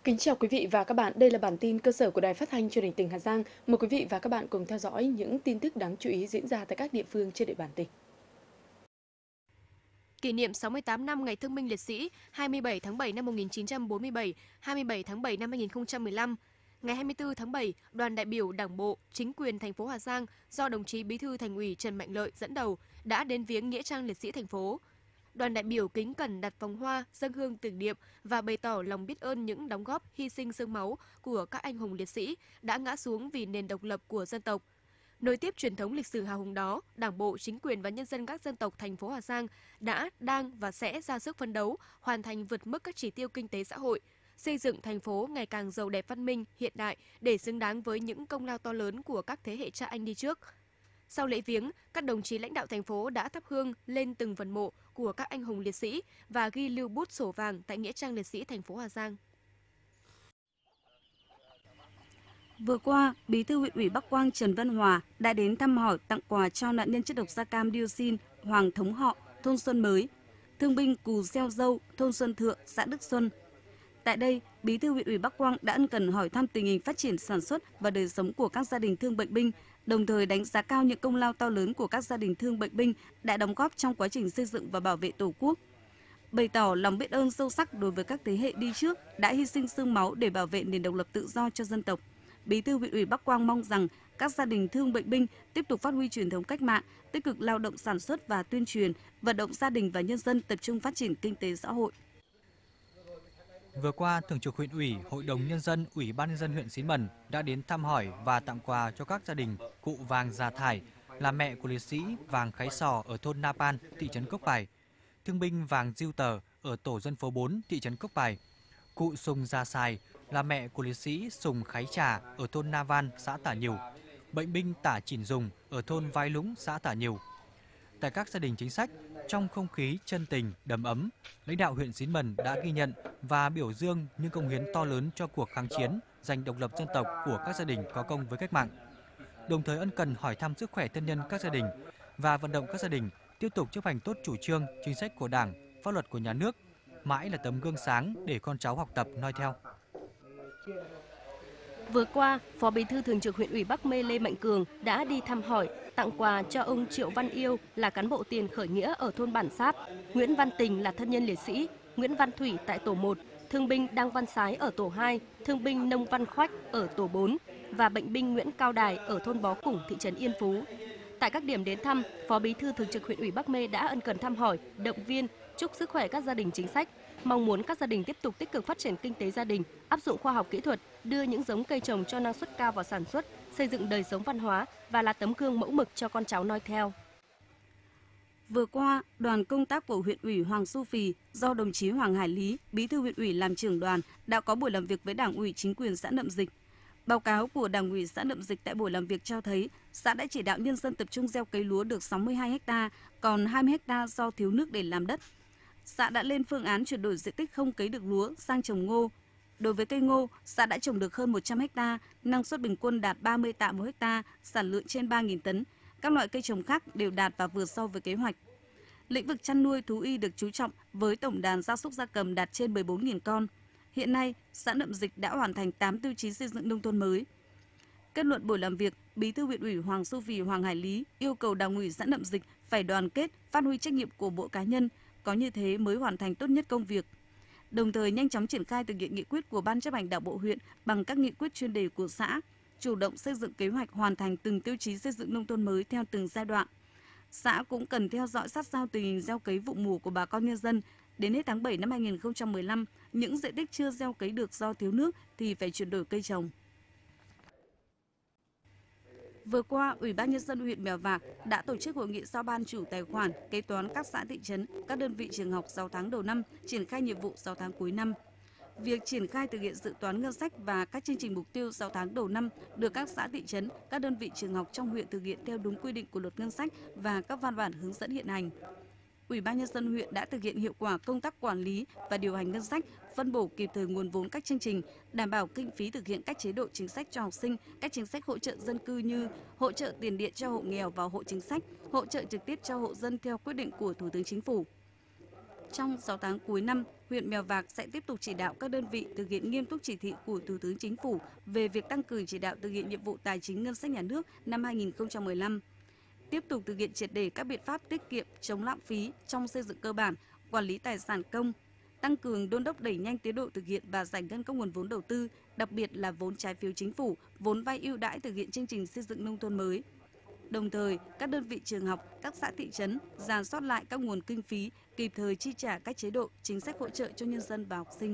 Kính chào quý vị và các bạn, đây là bản tin cơ sở của Đài Phát thanh Truyền hình tỉnh Hà Giang. Mời quý vị và các bạn cùng theo dõi những tin tức đáng chú ý diễn ra tại các địa phương trên địa bàn tỉnh. Kỷ niệm 68 năm Ngày Thương binh Liệt sĩ 27 tháng 7 năm 1947, 27 tháng 7 năm 2015. Ngày 24 tháng 7, đoàn đại biểu Đảng bộ, chính quyền thành phố Hà Giang do đồng chí Bí thư Thành ủy Trần Mạnh Lợi dẫn đầu đã đến viếng nghĩa trang liệt sĩ thành phố. Đoàn đại biểu kính cẩn đặt vòng hoa, dâng hương tưởng niệm và bày tỏ lòng biết ơn những đóng góp, hy sinh xương máu của các anh hùng liệt sĩ đã ngã xuống vì nền độc lập của dân tộc. Nối tiếp truyền thống lịch sử hào hùng đó, Đảng bộ, chính quyền và nhân dân các dân tộc thành phố Hà Giang đã, đang và sẽ ra sức phấn đấu, hoàn thành vượt mức các chỉ tiêu kinh tế xã hội, xây dựng thành phố ngày càng giàu đẹp văn minh, hiện đại để xứng đáng với những công lao to lớn của các thế hệ cha anh đi trước. Sau lễ viếng, các đồng chí lãnh đạo thành phố đã thắp hương lên từng phần mộ của các anh hùng liệt sĩ và ghi lưu bút sổ vàng tại nghĩa trang liệt sĩ thành phố Hà Giang. Vừa qua, Bí thư Huyện ủy Bắc Quang Trần Văn Hòa đã đến thăm hỏi, tặng quà cho nạn nhân chất độc da cam dioxin Hoàng Thống Họ, thôn Xuân Mới, thương binh Cù Gieo Dâu, thôn Xuân Thượng, xã Đức Xuân. Tại đây, Bí thư Huyện ủy Bắc Quang đã ân cần hỏi thăm tình hình phát triển sản xuất và đời sống của các gia đình thương bệnh binh, đồng thời đánh giá cao những công lao to lớn của các gia đình thương bệnh binh đã đóng góp trong quá trình xây dựng và bảo vệ Tổ quốc. Bày tỏ lòng biết ơn sâu sắc đối với các thế hệ đi trước đã hy sinh xương máu để bảo vệ nền độc lập tự do cho dân tộc. Bí thư Huyện ủy Bắc Quang mong rằng các gia đình thương bệnh binh tiếp tục phát huy truyền thống cách mạng, tích cực lao động sản xuất và tuyên truyền, vận động gia đình và nhân dân tập trung phát triển kinh tế xã hội. Vừa qua, Thường trực Huyện ủy, Hội đồng Nhân dân, Ủy ban Nhân dân huyện Xín Mần đã đến thăm hỏi và tặng quà cho các gia đình cụ Vàng Già Thải, là mẹ của liệt sĩ Vàng Khái Sò ở thôn Na Pan, thị trấn Cốc Bài, thương binh Vàng Diêu Tờ ở tổ dân phố 4, thị trấn Cốc Bài, cụ Sùng Gia Sài, là mẹ của liệt sĩ Sùng Khái Trà ở thôn Na Van, xã Tả Nhiều, bệnh binh Tả Chỉn Dùng ở thôn Vai Lũng, xã Tả Nhiều. Tại các gia đình chính sách, trong không khí chân tình, đầm ấm, lãnh đạo huyện Xín Mần đã ghi nhận và biểu dương những công hiến to lớn cho cuộc kháng chiến giành độc lập dân tộc của các gia đình có công với cách mạng. Đồng thời ân cần hỏi thăm sức khỏe thân nhân các gia đình và vận động các gia đình tiếp tục chấp hành tốt chủ trương, chính sách của Đảng, pháp luật của nhà nước, mãi là tấm gương sáng để con cháu học tập noi theo. Vừa qua, Phó Bí thư Thường trực Huyện ủy Bắc Mê Lê Mạnh Cường đã đi thăm hỏi, tặng quà cho ông Triệu Văn Yêu là cán bộ tiền khởi nghĩa ở thôn Bản Sáp, Nguyễn Văn Tình là thân nhân liệt sĩ, Nguyễn Văn Thủy tại tổ 1, thương binh Đăng Văn Sái ở tổ 2, thương binh Nông Văn Khoách ở tổ 4 và bệnh binh Nguyễn Cao Đài ở thôn Bó Củng, thị trấn Yên Phú. Tại các điểm đến thăm, Phó Bí thư Thường trực Huyện ủy Bắc Mê đã ân cần thăm hỏi, động viên, chúc sức khỏe các gia đình chính sách, mong muốn các gia đình tiếp tục tích cực phát triển kinh tế gia đình, áp dụng khoa học kỹ thuật, đưa những giống cây trồng cho năng suất cao vào sản xuất, xây dựng đời sống văn hóa và là tấm gương mẫu mực cho con cháu noi theo. Vừa qua, đoàn công tác của huyện ủy Hoàng Su Phì do đồng chí Hoàng Hải Lý, Bí thư huyện ủy làm trưởng đoàn đã có buổi làm việc với Đảng ủy chính quyền xã Nậm Dịch. Báo cáo của Đảng ủy xã Nậm Dịch tại buổi làm việc cho thấy, xã đã chỉ đạo nhân dân tập trung gieo cấy lúa được 62 ha, còn 20 ha do thiếu nước để làm đất. Xã đã lên phương án chuyển đổi diện tích không cấy được lúa sang trồng ngô. Đối với cây ngô, xã đã trồng được hơn 100 ha, năng suất bình quân đạt 30 tạ một ha, sản lượng trên 3.000 tấn. Các loại cây trồng khác đều đạt và vượt so với kế hoạch. Lĩnh vực chăn nuôi thú y được chú trọng với tổng đàn gia súc gia cầm đạt trên 14.000 con. Hiện nay, xã Nậm Dịch đã hoàn thành 8 tiêu chí xây dựng nông thôn mới. Kết luận buổi làm việc, Bí thư huyện ủy Hoàng Su Phì Hoàng Hải Lý yêu cầu Đảng ủy xã Nậm Dịch phải đoàn kết, phát huy trách nhiệm của mỗi cá nhân, có như thế mới hoàn thành tốt nhất công việc. Đồng thời nhanh chóng triển khai thực hiện nghị quyết của Ban chấp hành Đảng bộ huyện bằng các nghị quyết chuyên đề của xã, chủ động xây dựng kế hoạch hoàn thành từng tiêu chí xây dựng nông thôn mới theo từng giai đoạn. Xã cũng cần theo dõi sát sao tình hình gieo cấy vụ mùa của bà con nhân dân. Đến hết tháng 7 năm 2015, những diện tích chưa gieo cấy được do thiếu nước thì phải chuyển đổi cây trồng. Vừa qua, Ủy ban Nhân dân huyện Mèo Vạc đã tổ chức hội nghị giao ban chủ tài khoản, kế toán các xã thị trấn, các đơn vị trường học 6 tháng đầu năm, triển khai nhiệm vụ 6 tháng cuối năm. Việc triển khai thực hiện dự toán ngân sách và các chương trình mục tiêu 6 tháng đầu năm được các xã thị trấn, các đơn vị trường học trong huyện thực hiện theo đúng quy định của luật ngân sách và các văn bản hướng dẫn hiện hành. Ủy ban Nhân dân huyện đã thực hiện hiệu quả công tác quản lý và điều hành ngân sách, phân bổ kịp thời nguồn vốn các chương trình, đảm bảo kinh phí thực hiện các chế độ chính sách cho học sinh, các chính sách hỗ trợ dân cư như hỗ trợ tiền điện cho hộ nghèo và hộ chính sách, hỗ trợ trực tiếp cho hộ dân theo quyết định của Thủ tướng Chính phủ. trong 6 tháng cuối năm, huyện Mèo Vạc sẽ tiếp tục chỉ đạo các đơn vị thực hiện nghiêm túc chỉ thị của Thủ tướng Chính phủ về việc tăng cường chỉ đạo thực hiện nhiệm vụ tài chính ngân sách nhà nước năm 2015. Tiếp tục thực hiện triệt để các biện pháp tiết kiệm, chống lãng phí trong xây dựng cơ bản, quản lý tài sản công, tăng cường đôn đốc đẩy nhanh tiến độ thực hiện và giải ngân các nguồn vốn đầu tư, đặc biệt là vốn trái phiếu chính phủ, vốn vay ưu đãi thực hiện chương trình xây dựng nông thôn mới. Đồng thời, các đơn vị trường học, các xã thị trấn rà soát lại các nguồn kinh phí, kịp thời chi trả các chế độ, chính sách hỗ trợ cho nhân dân và học sinh.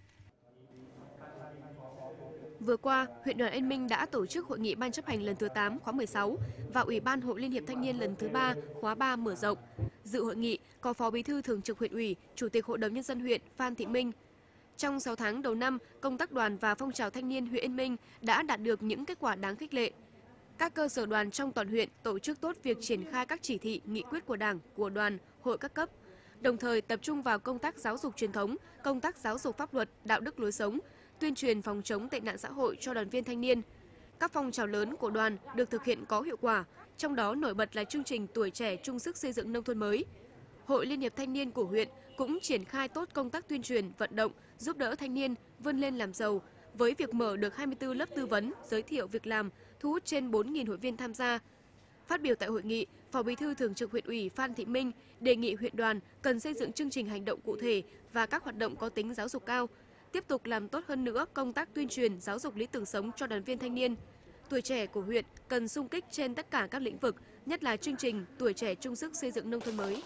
Vừa qua, huyện đoàn Yên Minh đã tổ chức hội nghị Ban chấp hành lần thứ 8 khóa 16 và Ủy ban Hội Liên hiệp Thanh niên lần thứ 3 khóa 3 mở rộng. Dự hội nghị có Phó Bí thư Thường trực huyện ủy, Chủ tịch Hội đồng Nhân dân huyện Phan Thị Minh. Trong 6 tháng đầu năm, công tác đoàn và phong trào thanh niên huyện Yên Minh đã đạt được những kết quả đáng khích lệ. Các cơ sở đoàn trong toàn huyện tổ chức tốt việc triển khai các chỉ thị, nghị quyết của Đảng, của đoàn, hội các cấp, đồng thời tập trung vào công tác giáo dục truyền thống, công tác giáo dục pháp luật, đạo đức lối sống, tuyên truyền phòng chống tệ nạn xã hội cho đoàn viên thanh niên. Các phong trào lớn của đoàn được thực hiện có hiệu quả, trong đó nổi bật là chương trình Tuổi trẻ chung sức xây dựng nông thôn mới. Hội Liên hiệp Thanh niên của huyện cũng triển khai tốt công tác tuyên truyền, vận động, giúp đỡ thanh niên vươn lên làm giàu, với việc mở được 24 lớp tư vấn, giới thiệu việc làm, thu hút trên 4.000 hội viên tham gia. Phát biểu tại hội nghị, Phó Bí thư Thường trực huyện ủy Phan Thị Minh đề nghị huyện đoàn cần xây dựng chương trình hành động cụ thể và các hoạt động có tính giáo dục cao, tiếp tục làm tốt hơn nữa công tác tuyên truyền, giáo dục lý tưởng sống cho đoàn viên thanh niên. Tuổi trẻ của huyện cần xung kích trên tất cả các lĩnh vực, nhất là chương trình Tuổi trẻ chung sức xây dựng nông thôn mới.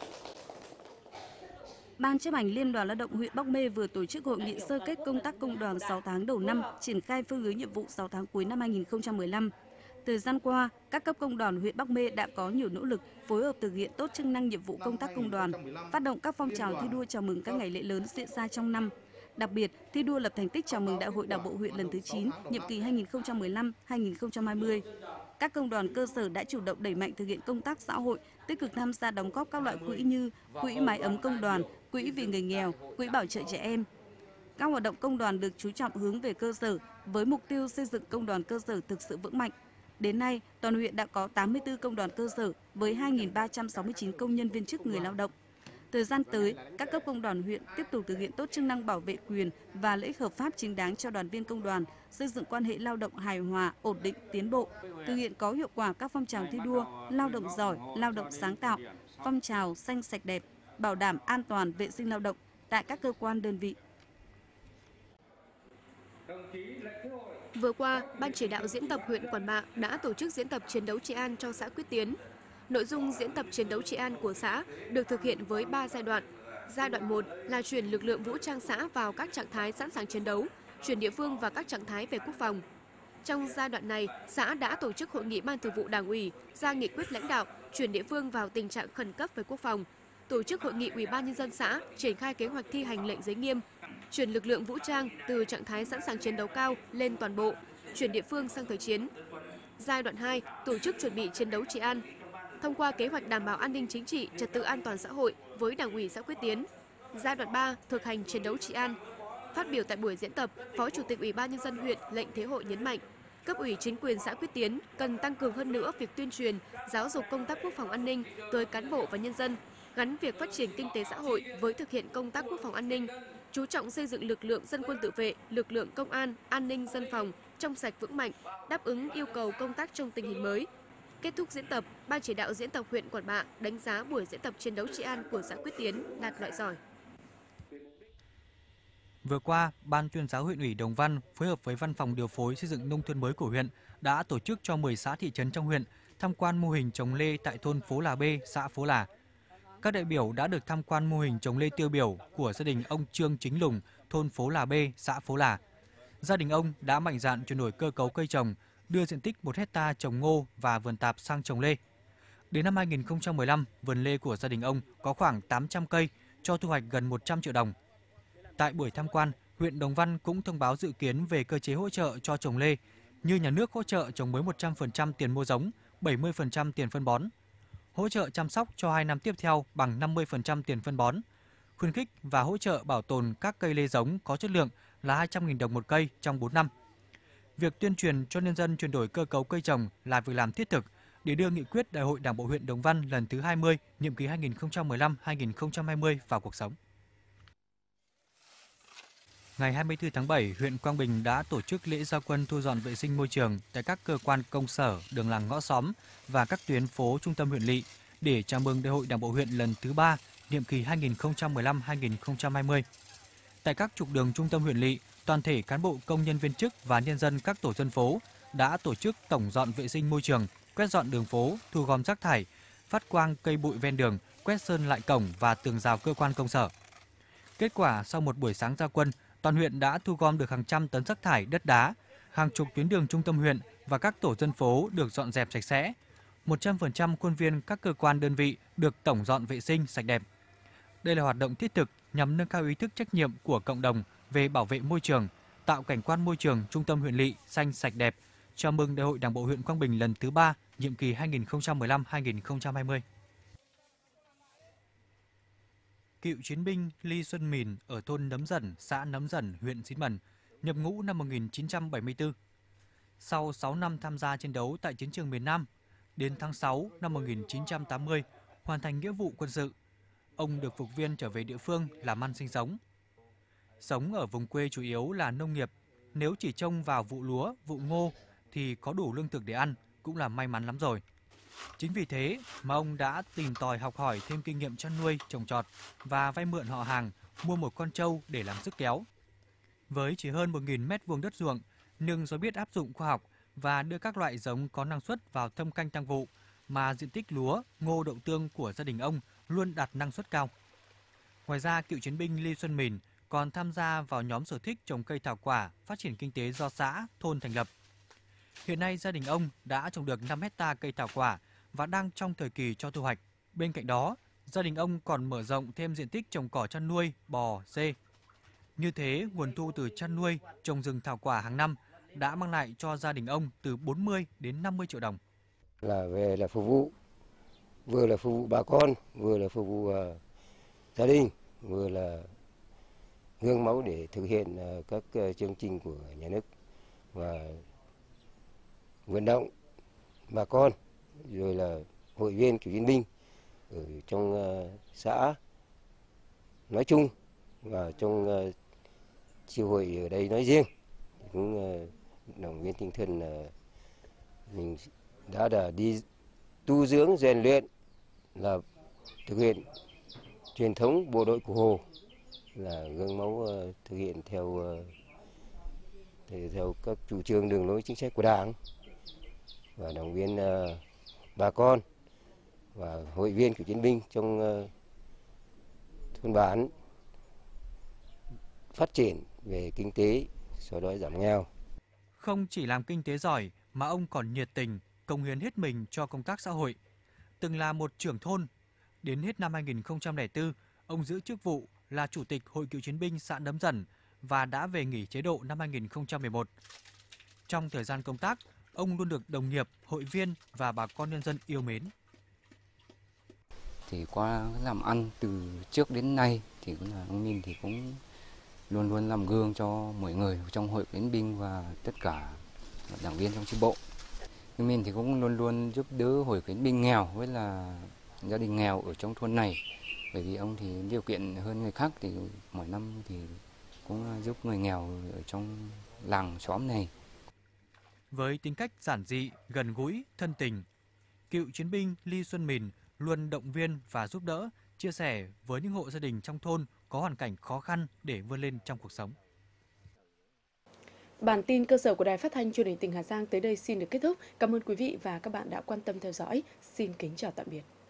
Ban chấp hành Liên đoàn Lao động huyện Bắc Mê vừa tổ chức hội nghị sơ kết công tác công đoàn 6 tháng đầu năm, triển khai phương hướng nhiệm vụ 6 tháng cuối năm 2015. Thời gian qua, các cấp công đoàn huyện Bắc Mê đã có nhiều nỗ lực phối hợp thực hiện tốt chức năng nhiệm vụ công tác công đoàn, phát động các phong trào thi đua chào mừng các ngày lễ lớn diễn ra trong năm. Đặc biệt, thi đua lập thành tích chào mừng Đại hội Đảng bộ huyện lần thứ 9, nhiệm kỳ 2015-2020. Các công đoàn cơ sở đã chủ động đẩy mạnh thực hiện công tác xã hội, tích cực tham gia đóng góp các loại quỹ như quỹ mái ấm công đoàn, quỹ vì người nghèo, quỹ bảo trợ trẻ em. Các hoạt động công đoàn được chú trọng hướng về cơ sở với mục tiêu xây dựng công đoàn cơ sở thực sự vững mạnh. Đến nay, toàn huyện đã có 84 công đoàn cơ sở với 2.369 công nhân viên chức người lao động. Thời gian tới, các cấp công đoàn huyện tiếp tục thực hiện tốt chức năng bảo vệ quyền và lợi ích hợp pháp chính đáng cho đoàn viên công đoàn, xây dựng quan hệ lao động hài hòa, ổn định, tiến bộ, thực hiện có hiệu quả các phong trào thi đua, lao động giỏi, lao động sáng tạo, phong trào xanh sạch đẹp, bảo đảm an toàn vệ sinh lao động tại các cơ quan đơn vị. Vừa qua, Ban chỉ đạo diễn tập huyện Quản Bạ đã tổ chức diễn tập chiến đấu trị an cho xã Quyết Tiến. Nội dung diễn tập chiến đấu trị an của xã được thực hiện với 3 giai đoạn. Giai đoạn 1 là chuyển lực lượng vũ trang xã vào các trạng thái sẵn sàng chiến đấu, chuyển địa phương vào các trạng thái về quốc phòng. Trong giai đoạn này, xã đã tổ chức hội nghị Ban Thường vụ Đảng ủy, ra nghị quyết lãnh đạo, chuyển địa phương vào tình trạng khẩn cấp về quốc phòng, tổ chức hội nghị Ủy ban Nhân dân xã, triển khai kế hoạch thi hành lệnh giới nghiêm, chuyển lực lượng vũ trang từ trạng thái sẵn sàng chiến đấu cao lên toàn bộ, chuyển địa phương sang thời chiến. Giai đoạn 2, tổ chức chuẩn bị chiến đấu trị an, thông qua kế hoạch đảm bảo an ninh chính trị, trật tự an toàn xã hội với Đảng ủy xã Quyết Tiến. Giai đoạn 3, thực hành chiến đấu trị an. Phát biểu tại buổi diễn tập, Phó Chủ tịch Ủy ban Nhân dân huyện Lệnh Thế Hội nhấn mạnh, cấp ủy chính quyền xã Quyết Tiến cần tăng cường hơn nữa việc tuyên truyền, giáo dục công tác quốc phòng an ninh tới cán bộ và nhân dân, gắn việc phát triển kinh tế xã hội với thực hiện công tác quốc phòng an ninh, chú trọng xây dựng lực lượng dân quân tự vệ, lực lượng công an, an ninh dân phòng trong sạch vững mạnh, đáp ứng yêu cầu công tác trong tình hình mới. Kết thúc diễn tập, Ban chỉ đạo diễn tập huyện Quản Bạ đánh giá buổi diễn tập chiến đấu trị an của xã Quyết Tiến đạt loại giỏi. Vừa qua, Ban tuyên giáo huyện ủy Đồng Văn phối hợp với Văn phòng điều phối xây dựng nông thôn mới của huyện đã tổ chức cho 10 xã thị trấn trong huyện tham quan mô hình trồng lê tại thôn Phố Là B, xã Phố Là. Các đại biểu đã được tham quan mô hình trồng lê tiêu biểu của gia đình ông Trương Chính Lùng, thôn Phố Là B, xã Phố Là. Gia đình ông đã mạnh dạn chuyển đổi cơ cấu cây trồng, đưa diện tích 1 hectare trồng ngô và vườn tạp sang trồng lê. Đến năm 2015, vườn lê của gia đình ông có khoảng 800 cây, cho thu hoạch gần 100 triệu đồng. Tại buổi tham quan, huyện Đồng Văn cũng thông báo dự kiến về cơ chế hỗ trợ cho trồng lê, như nhà nước hỗ trợ trồng mới 100% tiền mua giống, 70% tiền phân bón, hỗ trợ chăm sóc cho 2 năm tiếp theo bằng 50% tiền phân bón, khuyến khích và hỗ trợ bảo tồn các cây lê giống có chất lượng là 200.000 đồng một cây trong 4 năm. Việc tuyên truyền cho nhân dân chuyển đổi cơ cấu cây trồng là việc làm thiết thực để đưa nghị quyết Đại hội Đảng bộ huyện Đồng Văn lần thứ 20, nhiệm kỳ 2015-2020 vào cuộc sống. Ngày 24 tháng 7, huyện Quang Bình đã tổ chức lễ ra quân thu dọn vệ sinh môi trường tại các cơ quan công sở, đường làng ngõ xóm và các tuyến phố trung tâm huyện lỵ để chào mừng Đại hội Đảng bộ huyện lần thứ 3, nhiệm kỳ 2015-2020. Tại các trục đường trung tâm huyện lỵ, toàn thể cán bộ công nhân viên chức và nhân dân các tổ dân phố đã tổ chức tổng dọn vệ sinh môi trường, quét dọn đường phố, thu gom rác thải, phát quang cây bụi ven đường, quét sơn lại cổng và tường rào cơ quan công sở. Kết quả, sau một buổi sáng ra quân, toàn huyện đã thu gom được hàng trăm tấn rác thải, đất đá, hàng chục tuyến đường trung tâm huyện và các tổ dân phố được dọn dẹp sạch sẽ. 100% khuôn viên các cơ quan đơn vị được tổng dọn vệ sinh sạch đẹp. Đây là hoạt động thiết thực nhằm nâng cao ý thức trách nhiệm của cộng đồng về bảo vệ môi trường, tạo cảnh quan môi trường trung tâm huyện lỵ xanh sạch đẹp. Chào mừng Đại hội Đảng bộ huyện Quang Bình lần thứ 3, nhiệm kỳ 2015-2020. Cựu chiến binh Ly Xuân Mìn ở thôn Nấm Dần, xã Nấm Dần, huyện Xín Mần, nhập ngũ năm 1974. Sau 6 năm tham gia chiến đấu tại chiến trường miền Nam, đến tháng 6 năm 1980, hoàn thành nghĩa vụ quân sự. Ông được phục viên trở về địa phương làm ăn sinh sống. Sống ở vùng quê chủ yếu là nông nghiệp, nếu chỉ trông vào vụ lúa, vụ ngô thì có đủ lương thực để ăn cũng là may mắn lắm rồi. Chính vì thế mà ông đã tìm tòi học hỏi thêm kinh nghiệm chăn nuôi, trồng trọt và vay mượn họ hàng mua một con trâu để làm sức kéo. Với chỉ hơn 1.000 mét vuông đất ruộng, nhưng do biết áp dụng khoa học và đưa các loại giống có năng suất vào thâm canh tăng vụ mà diện tích lúa, ngô, đậu tương của gia đình ông luôn đạt năng suất cao. Ngoài ra, cựu chiến binh Ly Xuân Mìn còn tham gia vào nhóm sở thích trồng cây thảo quả, phát triển kinh tế do xã, thôn thành lập. Hiện nay gia đình ông đã trồng được 5 hecta cây thảo quả và đang trong thời kỳ cho thu hoạch. Bên cạnh đó, gia đình ông còn mở rộng thêm diện tích trồng cỏ chăn nuôi, bò, dê. Như thế, nguồn thu từ chăn nuôi, trồng rừng thảo quả hàng năm đã mang lại cho gia đình ông từ 40 đến 50 triệu đồng. Là phục vụ, vừa là phục vụ bà con, vừa là phục vụ gia đình, vừa là gương mẫu để thực hiện các chương trình của nhà nước và vận động bà con, rồi là hội viên cựu chiến binh ở trong xã nói chung và trong chi hội ở đây nói riêng cũng động viên tinh thần là mình đã đi tu dưỡng rèn luyện, là thực hiện truyền thống bộ đội Cụ Hồ, là gương mẫu thực hiện theo các chủ trương đường lối chính sách của Đảng, và động viên bà con và hội viên cựu chiến binh trong thôn bản phát triển về kinh tế, xóa đói giảm nghèo. Không chỉ làm kinh tế giỏi mà ông còn nhiệt tình, cống hiến hết mình cho công tác xã hội. Từng là một trưởng thôn, đến hết năm 2004, ông giữ chức vụ là Chủ tịch Hội Cựu chiến binh xã Nấm Dần và đã về nghỉ chế độ năm 2011. Trong thời gian công tác, ông luôn được đồng nghiệp, hội viên và bà con nhân dân yêu mến. Thì qua làm ăn từ trước đến nay thì ông Min thì cũng luôn luôn làm gương cho mọi người trong hội cựu chiến binh và tất cả đảng viên trong chi bộ. Ông Min thì cũng luôn luôn giúp đỡ hội cựu chiến binh nghèo với là gia đình nghèo ở trong thôn này. Bởi vì ông thì điều kiện hơn người khác thì mỗi năm thì cũng giúp người nghèo ở trong làng xóm này. Với tính cách giản dị, gần gũi, thân tình, cựu chiến binh Ly Xuân Mìn luôn động viên và giúp đỡ, chia sẻ với những hộ gia đình trong thôn có hoàn cảnh khó khăn để vươn lên trong cuộc sống. Bản tin cơ sở của Đài Phát thanh Truyền hình tỉnh Hà Giang tới đây xin được kết thúc. Cảm ơn quý vị và các bạn đã quan tâm theo dõi. Xin kính chào tạm biệt.